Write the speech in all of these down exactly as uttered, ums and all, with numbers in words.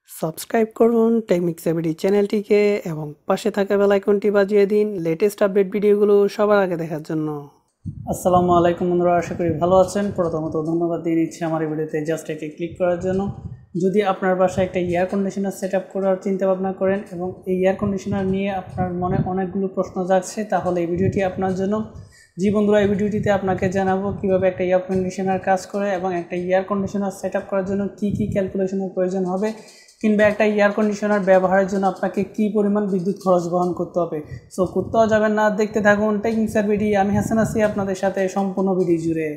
Subscribe করুন technique seventy চ্যানেলটিকে এবং পাশে থাকা বেল আইকনটি বাজিয়ে দিন লেটেস্ট আপডেট ভিডিওগুলো সবার আগে দেখার জন্য। আসসালামু আলাইকুম বন্ধুরা, আশা করি ভালো আছেন। প্রথমত ধন্যবাদ দিয়ে নিচ্ছি আমার এই ভিডিওতে জাস্ট এটি ক্লিক করার জন্য। যদি আপনার বাসায় একটা এয়ার কন্ডিশনার সেট আপ করার চিন্তা ভাবনা করেন এবং এই এয়ার কন্ডিশনার নিয়ে আপনার মনে অনেকগুলো প্রশ্ন জাগছে, তাহলে এই ভিডিওটি আপনার জন্য। জি বন্ধুরা, এই ভিডিওটিতে আপনাকে জানাবো কিভাবে একটা এয়ার কন্ডিশনার কাজ করে এবং একটা এয়ার কন্ডিশনার সেট আপ করার জন্য কি কি ক্যালকুলেশনের প্রয়োজন হবে, কিংবা একটা এয়ার কন্ডিশনার ব্যবহারের জন্য আপনাকে কি পরিমাণ বিদ্যুৎ খরচ বহন করতে হবে। সো কোথাও যাবেন না, দেখতে থাকুন টেকনিক সেভেন্টি। আমি হাসান আছি আপনাদের সাথে সম্পূর্ণ ভিডিও জুড়ে।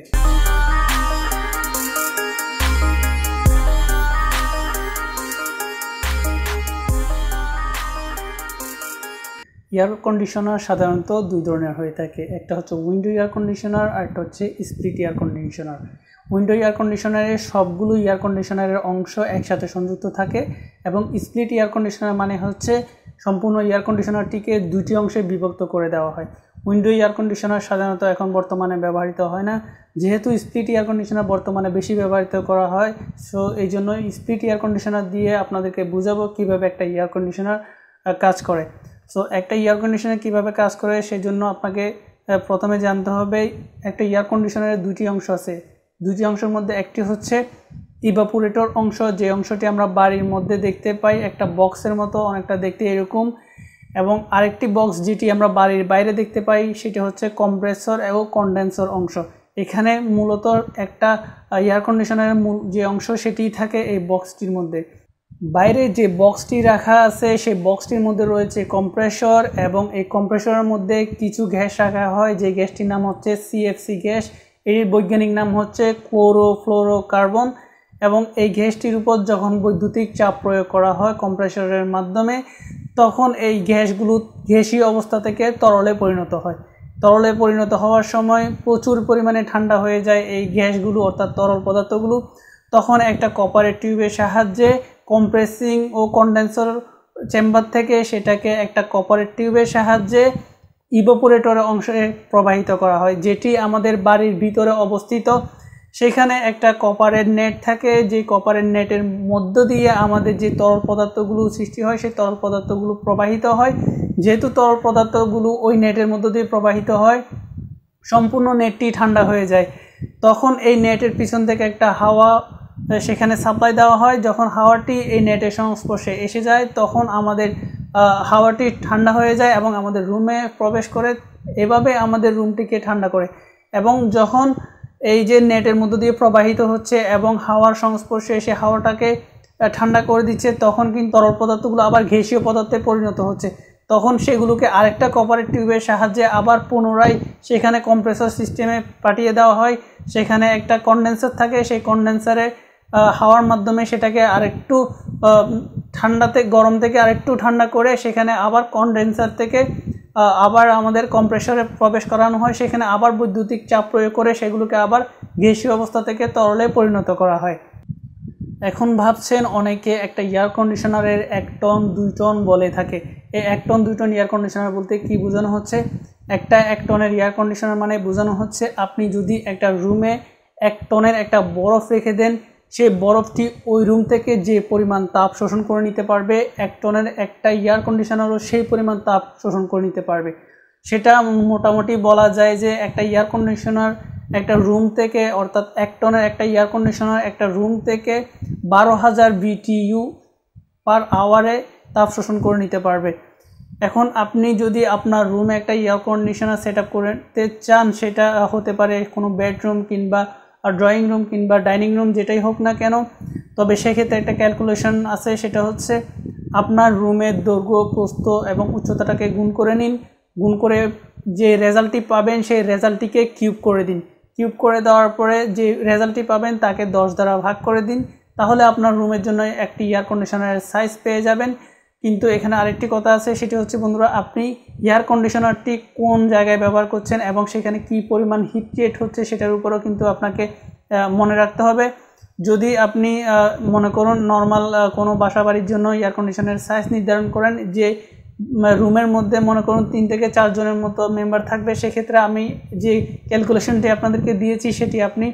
এয়ার কন্ডিশনার সাধারণত দুই ধরনের হয়ে থাকে, একটা হচ্ছে উইন্ডো এয়ার কন্ডিশনার আর একটা হচ্ছে split air conditioner. Window air কন্ডিশনারের সবগুলো এয়ার কন্ডিশনারের অংশ একসাথে সংযুক্ত থাকে এবং স্প্লিট এয়ার কন্ডিশনার মানে হচ্ছে সম্পূর্ণ এয়ার কন্ডিশনারটিকে দুটি অংশে বিভক্ত করে দেওয়া হয়। উইন্ডো এয়ার কন্ডিশনার সাধারণত এখন বর্তমানে ব্যবহৃত হয় না, যেহেতু স্প্লিট এয়ার কন্ডিশনার বর্তমানে বেশি ব্যবহৃত করা হয়। সো এই জন্য স্প্লিট এয়ার কন্ডিশনার দিয়ে আপনাদেরকে বোঝাবো কীভাবে একটা এয়ার কন্ডিশনার কাজ করে। সো একটা এয়ার কন্ডিশনার কীভাবে কাজ করে সেজন্য আপনাকে প্রথমে জানতে হবে একটা এয়ার কন্ডিশনারের দুটি অংশ আছে। দুটি অংশের মধ্যে একটি হচ্ছে ইভাপোরেটর অংশ, যে অংশটি আমরা বাড়ির মধ্যে দেখতে পাই একটা বক্সের মতো অনেকটা দেখতে এরকম, এবং আরেকটি বক্স যেটি আমরা বাড়ির বাইরে দেখতে পাই সেটি হচ্ছে কম্প্রেসর এবং কন্ডেন্সার অংশ। এখানে মূলত একটা এয়ার কন্ডিশনারের মূল যে অংশ সেটি থাকে এই বক্সটির মধ্যে। বাইরে যে বক্সটি রাখা আছে সেই বক্সটির মধ্যে রয়েছে কম্প্রেসর, এবং এই কম্প্রেসরের মধ্যে কিছু গ্যাস রাখা হয়, যে গ্যাসটির নাম হচ্ছে সিএফসি গ্যাস। এর বৈজ্ঞানিক নাম হচ্ছে ক্লোরোফ্লোরোকার্বন, এবং এই গ্যাসটির উপর যখন বৈদ্যুতিক চাপ প্রয়োগ করা হয় কম্প্রেসরের মাধ্যমে, তখন এই গ্যাসগুলো গ্যাসীয় অবস্থা থেকে তরলে পরিণত হয়। তরলে পরিণত হওয়ার সময় প্রচুর পরিমাণে ঠান্ডা হয়ে যায় এই গ্যাসগুলো, অর্থাৎ তরল পদার্থগুলো। তখন একটা কপারের টিউবের সাহায্যে কম্প্রেসিং ও কন্ডেন্সার চেম্বার থেকে সেটাকে একটা কপারের টিউবের সাহায্যে ইভাপোরেটরের অংশে প্রবাহিত করা হয়, যেটি আমাদের বাড়ির ভিতরে অবস্থিত। সেখানে একটা কপারের নেট থাকে, যে কপারের নেটের মধ্য দিয়ে আমাদের যে তরল পদার্থগুলো সৃষ্টি হয় সেই তরল পদার্থগুলো প্রবাহিত হয়। যেহেতু তরল পদার্থগুলো ওই নেটের মধ্য দিয়ে প্রবাহিত হয়, সম্পূর্ণ নেটটি ঠান্ডা হয়ে যায়। তখন এই নেটের পিছন থেকে একটা হাওয়া সেখানে সাপ্লাই দেওয়া হয়। যখন হাওয়াটি এই নেটের সংস্পর্শে এসে যায় তখন আমাদের হাওয়াটি ঠান্ডা হয়ে যায় এবং আমাদের রুমে প্রবেশ করে, এভাবে আমাদের রুমটিকে ঠান্ডা করে। এবং যখন এই যে নেটের মধ্য দিয়ে প্রবাহিত হচ্ছে এবং হাওয়ার সংস্পর্শে এসে হাওয়াটাকে ঠান্ডা করে দিচ্ছে, তখন কিন্তু তরল পদার্থগুলো আবার গ্যাসীয় পদার্থে পরিণত হচ্ছে। তখন সেগুলোকে আরেকটা কপারের টিউবের সাহায্যে আবার পুনরায় সেখানে কম্প্রেসর সিস্টেমে পাঠিয়ে দেওয়া হয়। সেখানে একটা কন্ডেন্সার থাকে, সেই কন্ডেন্সারে হাওয়ার মাধ্যমে সেটাকে আরেকটু ঠান্ডাতে গরম থেকে আরেকটু ঠান্ডা করে সেখানে আবার কন্ডেন্সার থেকে আবার আমাদের কম্প্রেসরে প্রবেশ করানো হয়। সেখানে আবার বৈদ্যুতিক চাপ প্রয়োগ করে সেগুলোকে আবার গ্যাসীয় অবস্থা থেকে তরলে পরিণত করা হয়। এখন ভাবছেন অনেকে একটা এয়ার কন্ডিশনারের এক টন দুই টন বলে থাকে। এই এক টন দুই টন এয়ার কন্ডিশনার বলতে কি বোঝানো হচ্ছে? একটা এক টনের এয়ার কন্ডিশনার মানে বোঝানো হচ্ছে আপনি যদি একটা রুমে এক টনের একটা বরফ রেখে দেন, সেই বরফটি ওই রুম থেকে যে পরিমাণ তাপ শোষণ করে নিতে পারবে, এক টনের একটা এয়ার কন্ডিশনারও সেই পরিমাণ তাপ শোষণ করে নিতে পারবে। সেটা মোটামুটি বলা যায় যে একটা এয়ার কন্ডিশনার একটা রুম থেকে, অর্থাৎ এক টনের একটা এয়ার কন্ডিশনার একটা রুম থেকে বারো হাজার বিটিইউ পার আওয়ারে তাপ শোষণ করে নিতে পারবে। এখন আপনি যদি আপনার রুমে একটা এয়ার কন্ডিশনার সেট আপ করতে চান, সেটা হতে পারে কোনো বেডরুম কিংবা আর ড্রয়িং রুম কিংবা ডাইনিং রুম, যেটাই হোক না কেন, তবে সেক্ষেত্রে একটা ক্যালকুলেশন আছে। সেটা হচ্ছে আপনার রুমের দৈর্ঘ্য, প্রস্থ এবং উচ্চতাটাকে গুণ করে নিন। গুণ করে যে রেজাল্টটি পাবেন সেই রেজাল্টটিকে কিউব করে দিন। কিউব করে দেওয়ার পরে যে রেজাল্টটি পাবেন তাকে দশ দ্বারা ভাগ করে দিন, তাহলে আপনার রুমের জন্য একটি এয়ার কন্ডিশনারের সাইজ পেয়ে যাবেন। কিন্তু এখানে আরেকটি কথা আছে, সেটি হচ্ছে বন্ধুরা, আপনি এয়ার কন্ডিশনারটি কোন জায়গায় ব্যবহার করছেন এবং সেখানে কি পরিমাণ হিট ক্রিয়েট হচ্ছে সেটার উপরও কিন্তু আপনাকে মনে রাখতে হবে। যদি আপনি মনে করুন নর্মাল কোনো বাসা বাড়ির জন্য এয়ার কন্ডিশনারের সাইজ নির্ধারণ করেন, যে রুমের মধ্যে মনে করুন তিন থেকে চারজনের মতো মেম্বার থাকবে, সেক্ষেত্রে আমি যে ক্যালকুলেশনটি আপনাদেরকে দিয়েছি সেটি আপনি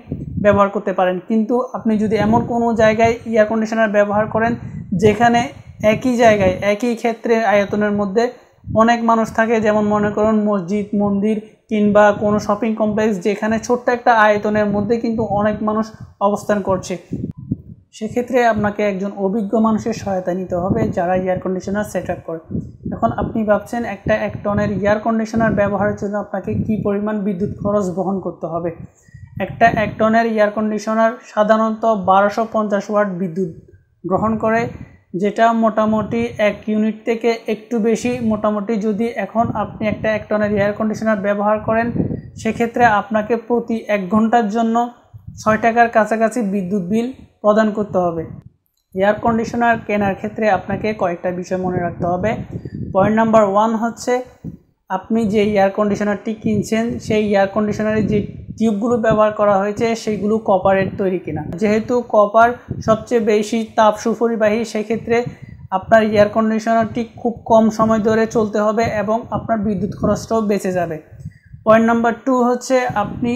ব্যবহার করতে পারেন। কিন্তু আপনি যদি এমন কোনো জায়গায় এয়ার কন্ডিশনার ব্যবহার করেন যেখানে একই জায়গায় একই ক্ষেত্রের আয়তনের মধ্যে অনেক মানুষ থাকে, যেমন মনে করুন মসজিদ, মন্দির কিংবা কোনো শপিং কমপ্লেক্স, যেখানে ছোট্ট একটা আয়তনের মধ্যে কিন্তু অনেক মানুষ অবস্থান করছে, সেক্ষেত্রে আপনাকে একজন অভিজ্ঞ মানুষের সহায়তা নিতে হবে যারা এয়ার কন্ডিশনার সেট আপ করে। এখন আপনি ভাবছেন একটা এক টনের এয়ার কন্ডিশনার ব্যবহারের জন্য আপনাকে কি পরিমাণ বিদ্যুৎ খরচ বহন করতে হবে। একটা এক টনের এয়ার কন্ডিশনার সাধারণত বারোশো পঞ্চাশ ওয়াট বিদ্যুৎ গ্রহণ করে, যেটা মোটামুটি এক ইউনিট থেকে একটু বেশি। মোটামুটি যদি এখন আপনি একটা এক টনের এয়ার কন্ডিশনার ব্যবহার করেন, সেক্ষেত্রে আপনাকে প্রতি এক ঘন্টার জন্য ছয় টাকার কাছাকাছি বিদ্যুৎ বিল প্রদান করতে হবে। এয়ার কন্ডিশনার কেনার ক্ষেত্রে আপনাকে কয়েকটা বিষয় মনে রাখতে হবে। পয়েন্ট নাম্বার ওয়ান হচ্ছে, আপনি যে এয়ার কন্ডিশনারটি কিনছেন সেই এয়ার কন্ডিশনারে যে টিউবগুলো ব্যবহার করা হয়েছে সেগুলো কপারের তৈরি কিনা। যেহেতু কপার সবচেয়ে বেশি তাপ সুপরিবাহী, সেক্ষেত্রে আপনার এয়ার কন্ডিশনারটি খুব কম সময় ধরে চলতে হবে এবং আপনার বিদ্যুৎ খরচটাও বেঁচে যাবে। পয়েন্ট নাম্বার টু হচ্ছে, আপনি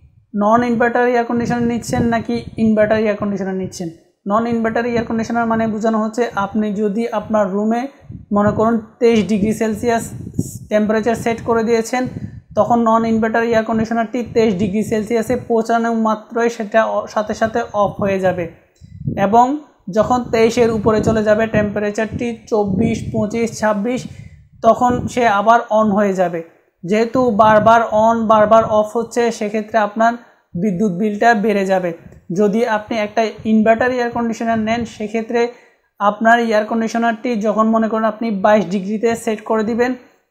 নন ইনভার্টার এয়ার কন্ডিশনার নিচ্ছেন নাকি ইনভার্টার এয়ার কন্ডিশনার নিচ্ছেন। নন ইনভার্টার এয়ার কন্ডিশনার মানে বোঝানো হচ্ছে, আপনি যদি আপনার রুমে মনে করুন তেইশ ডিগ্রি সেলসিয়াস টেম্পারেচার সেট করে দিয়েছেন, তখন নন ইনভার্টার এয়ার কন্ডিশনারটি তেইশ ডিগ্রি সেলসিয়াসে পৌঁছানো মাত্রই সেটা সাথে সাথে অফ হয়ে যাবে, এবং যখন তেইশের উপরে চলে যাবে টেম্পারেচারটি চব্বিশ, পঁচিশ, ছাব্বিশ, তখন সে আবার অন হয়ে যাবে। যেহেতু বারবার অন বারবার অফ হচ্ছে, সেক্ষেত্রে আপনার বিদ্যুৎ বিলটা বেড়ে যাবে। যদি আপনি একটা ইনভার্টার এয়ার কন্ডিশনার নেন, সেক্ষেত্রে আপনার এয়ার কন্ডিশনারটি যখন মনে করেন আপনি বাইশ ডিগ্রিতে সেট করে দিবেন,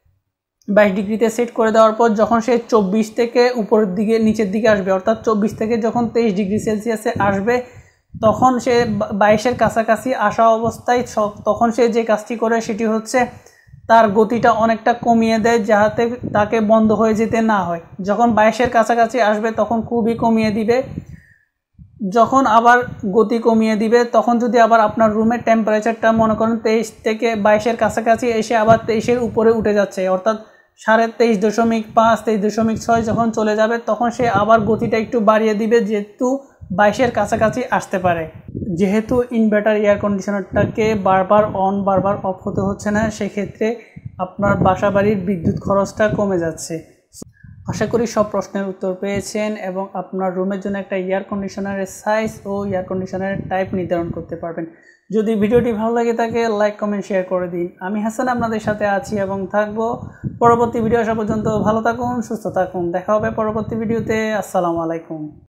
বাইশ ডিগ্রিতে সেট করে দেওয়ার পর যখন সে চব্বিশ থেকে উপরের দিকে নিচের দিকে আসবে, অর্থাৎ চব্বিশ থেকে যখন তেইশ ডিগ্রি সেলসিয়াসে আসবে, তখন সে বাইশের কাছাকাছি আসা অবস্থায় তখন সে যে কাজটি করে সেটি হচ্ছে তার গতিটা অনেকটা কমিয়ে দেয়, যাতে তাকে বন্ধ হয়ে যেতে না হয়। যখন বাইশের কাছাকাছি আসবে তখন খুবই কমিয়ে দিবে। যখন আবার গতি কমিয়ে দিবে, তখন যদি আবার আপনার রুমের টেম্পারেচারটা মনে করেন তেইশ থেকে বাইশের কাছাকাছি এসে আবার তেইশের উপরে উঠে যাচ্ছে, অর্থাৎ সাড়ে তেইশ দশমিক পাঁচ তেইশ দশমিক ছয় যখন চলে যাবে, তখন সে আবার গতিটা একটু বাড়িয়ে দিবে, যেহেতু বাইশের কাছাকাছি আসতে পারে। যেহেতু ইনভার্টার এয়ার কন্ডিশনারটাকে বারবার অন বারবার অফ হতে হচ্ছে না, সেক্ষেত্রে আপনার বাসা বাড়ির বিদ্যুৎ খরচটা কমে যাচ্ছে। আশা করি সব প্রশ্নের উত্তর পেয়েছেন এবং আপনার রুমের জন্য একটা এয়ার কন্ডিশনারের সাইজ ও এয়ার কন্ডিশনারের টাইপ নির্ধারণ করতে পারবেন। যদি ভিডিওটি ভালো লাগে থাকে লাইক, কমেন্ট, শেয়ার করে দিন। আমি হাসান আপনাদের সাথে আছি এবং থাকবো পরবর্তী ভিডিও আসা পর্যন্ত। ভালো থাকুন, সুস্থ থাকুন, দেখা হবে পরবর্তী ভিডিওতে। আসসালামু আলাইকুম।